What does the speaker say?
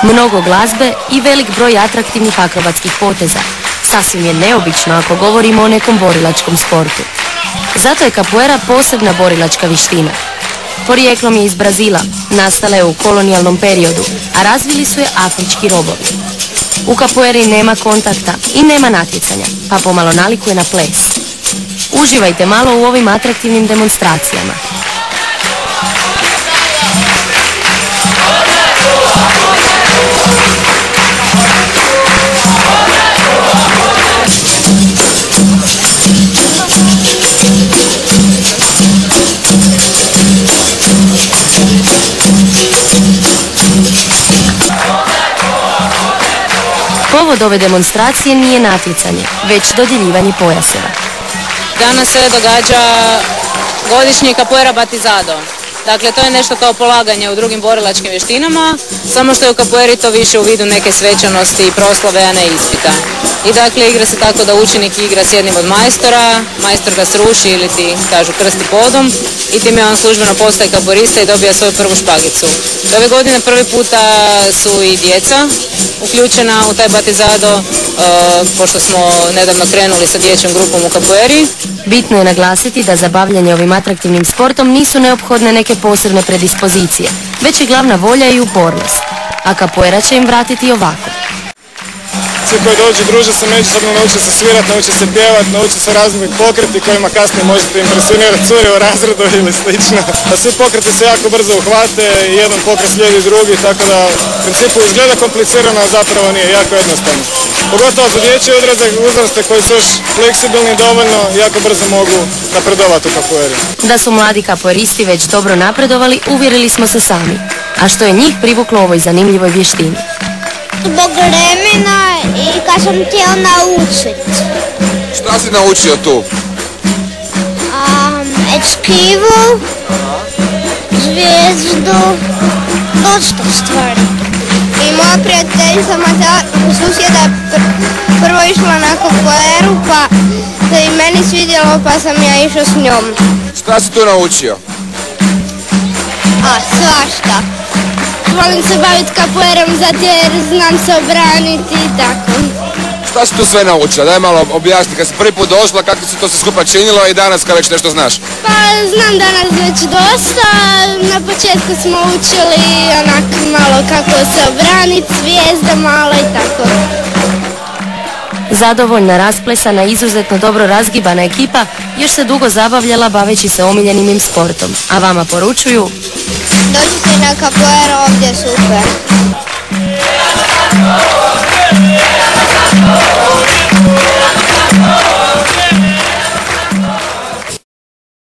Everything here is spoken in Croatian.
Mnogo glazbe i velik broj atraktivnih akrobatskih poteza. Sasvim je neobično ako govorimo o nekom borilačkom sportu. Zato je capoeira posebna borilačka vještina. Porijeklom je iz Brazila, nastala je u kolonijalnom periodu, a razvili su je afrički robovi. U capoeiri nema kontakta i nema natjecanja, pa pomalo nalikuje na ples. Uživajte malo u ovim atraktivnim demonstracijama. Povod ove demonstracije nije natjecanje, već dodjeljivanje pojaseva. Danas se događa godišnji capoeira batizado. Dakle, to je nešto kao polaganje u drugim borilačkim vještinama, samo što je u capoeiri to više u vidu neke svečanosti i proslave, a ne ispita. I dakle, igra se tako da učenik igra s jednim od majstora, majstor ga sruši ili ti kažu krsti podom i time on službeno postaje capoeirista i dobija svoju prvu špagicu. Ove godine prvi puta su i djeca uključena u taj batizado, pošto smo nedavno krenuli sa dječjom grupom u capoeiri. Bitno je naglasiti da za bavljanje ovim atraktivnim sportom nisu neophodne neke posebne predispozicije, već je glavna volja i upornost. A capoeira će im vratiti ovako. Svi koji dođu druže se međusobno, nauče se svirati, nauče se pjevati, nauče se raznim pokreti kojima kasnije možete impresionirati cure u razredu ili slično. A svi pokreti se jako brzo uhvate i jedan pokret slijedi drugi, tako da u principu izgleda komplicirano, a zapravo nije, jako jednostavno. Pogotovo za dječje uzraste koji su još fleksibilni dovoljno, jako brzo mogu napredovati u capoeiri. Da su mladi capoeiristi već dobro napredovali, uvjerili smo se sami. A što je njih privuklo ovoj zanimljivoj vještini? Zbog vremena i kad sam htjela naučiti. Šta si naučio tu? Eskivu, zvijezdu, dosta stvari. I moja prijateljica susjeda prvo išla na capoeiru, pa se i meni svidjelo, pa sam ja išao s njom. Šta si tu naučio? Svašta. Volim se baviti capoeirom zato jer znam se obraniti i tako. Šta si tu sve naučila? Daj malo objasni, kad si prvi put došla, kako si to se skupa činilo i danas kad već nešto znaš? Pa znam danas već dosta, na početku smo učili onak malo kako se obraniti, zvijezda malo i tako. Zadovoljna, rasplesana, izuzetno dobro razgibana ekipa još se dugo zabavljala baveći se omiljenim im sportom, a vama poručuju: dođite na capoeiru, ovdje je super.